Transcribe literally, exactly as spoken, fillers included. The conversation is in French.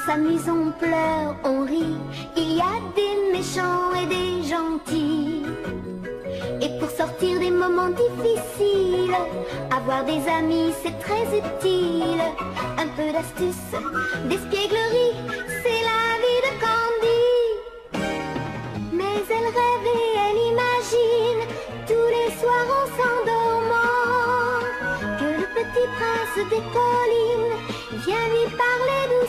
s'amuse, on pleure, on rit. Il y a des méchants et des gentils. Et pour sortir des moments difficiles, avoir des amis c'est très utile. Un peu d'astuce, d'espièglerie, c'est la vie de Candy. Mais elle rêve et elle imagine, tous les soirs en s'endormant, que le petit prince des collines vient lui parler doucement.